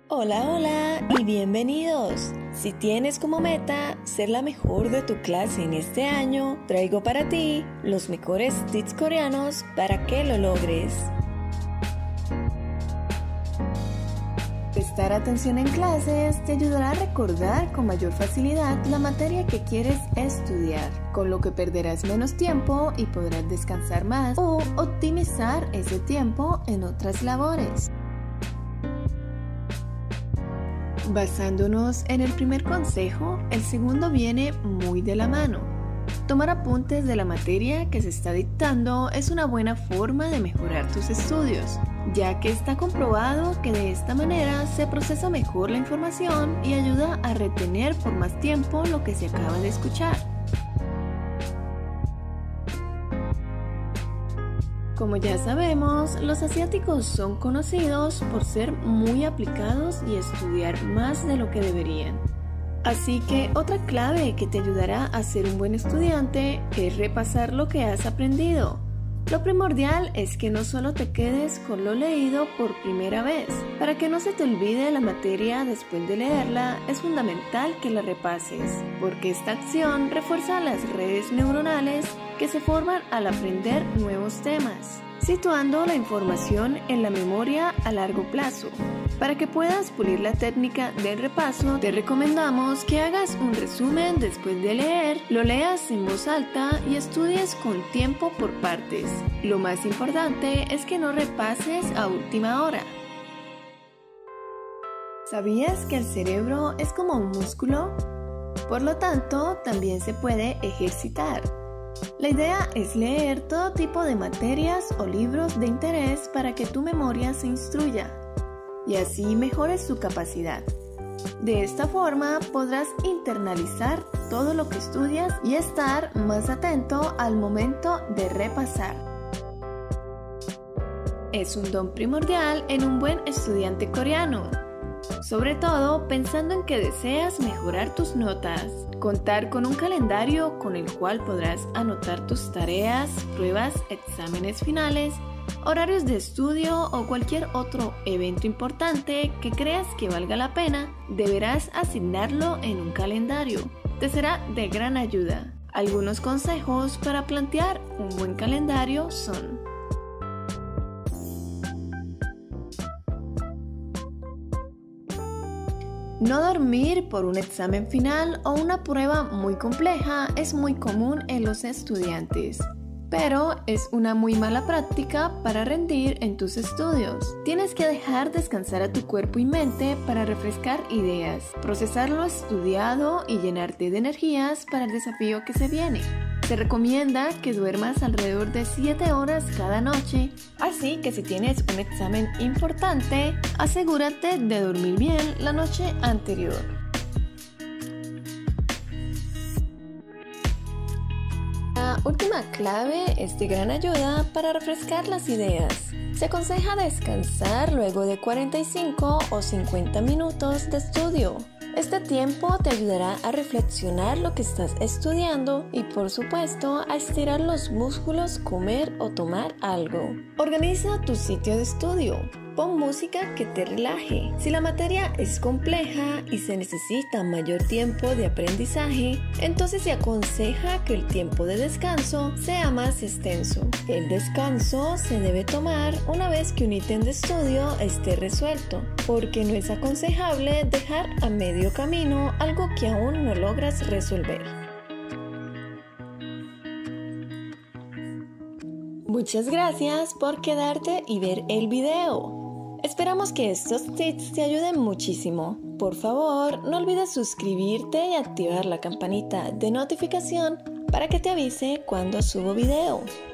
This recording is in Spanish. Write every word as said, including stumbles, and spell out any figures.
Hola, hola y bienvenidos. Si tienes como meta ser la mejor de tu clase en este año, traigo para ti los mejores tips coreanos para que lo logres. Prestar atención en clases te ayudará a recordar con mayor facilidad la materia que quieres estudiar, con lo que perderás menos tiempo y podrás descansar más o optimizar ese tiempo en otras labores. Basándonos en el primer consejo, el segundo viene muy de la mano. Tomar apuntes de la materia que se está dictando es una buena forma de mejorar tus estudios, ya que está comprobado que de esta manera se procesa mejor la información y ayuda a retener por más tiempo lo que se acaba de escuchar. Como ya sabemos, los asiáticos son conocidos por ser muy aplicados y estudiar más de lo que deberían. Así que otra clave que te ayudará a ser un buen estudiante es repasar lo que has aprendido. Lo primordial es que no solo te quedes con lo leído por primera vez. Para que no se te olvide la materia después de leerla, es fundamental que la repases, porque esta acción refuerza las redes neuronales que se forman al aprender nuevos temas, situando la información en la memoria a largo plazo. Para que puedas pulir la técnica del repaso, te recomendamos que hagas un resumen después de leer, lo leas en voz alta y estudies con tiempo por partes. Lo más importante es que no repases a última hora. ¿Sabías que el cerebro es como un músculo? Por lo tanto, también se puede ejercitar. La idea es leer todo tipo de materias o libros de interés para que tu memoria se instruya y así mejores su capacidad. De esta forma podrás internalizar todo lo que estudias y estar más atento al momento de repasar. Es un don primordial en un buen estudiante coreano, sobre todo pensando en que deseas mejorar tus notas. Contar con un calendario con el cual podrás anotar tus tareas, pruebas, exámenes finales, horarios de estudio o cualquier otro evento importante que creas que valga la pena, deberás asignarlo en un calendario. Te será de gran ayuda. Algunos consejos para plantear un buen calendario son: no dormir por un examen final o una prueba muy compleja es muy común en los estudiantes, pero es una muy mala práctica para rendir en tus estudios. Tienes que dejar descansar a tu cuerpo y mente para refrescar ideas, procesar lo estudiado y llenarte de energías para el desafío que se viene. Se recomienda que duermas alrededor de siete horas cada noche, así que si tienes un examen importante, asegúrate de dormir bien la noche anterior. La última clave es de gran ayuda para refrescar las ideas. Se aconseja descansar luego de cuarenta y cinco o cincuenta minutos de estudio. Este tiempo te ayudará a reflexionar lo que estás estudiando y, por supuesto, a estirar los músculos, comer o tomar algo. Organiza tu sitio de estudio. Pon música que te relaje. Si la materia es compleja y se necesita mayor tiempo de aprendizaje, entonces se aconseja que el tiempo de descanso sea más extenso. El descanso se debe tomar una vez que un ítem de estudio esté resuelto, porque no es aconsejable dejar a medio camino algo que aún no logras resolver. Muchas gracias por quedarte y ver el video. Esperamos que estos tips te ayuden muchísimo. Por favor, no olvides suscribirte y activar la campanita de notificación para que te avise cuando subo video.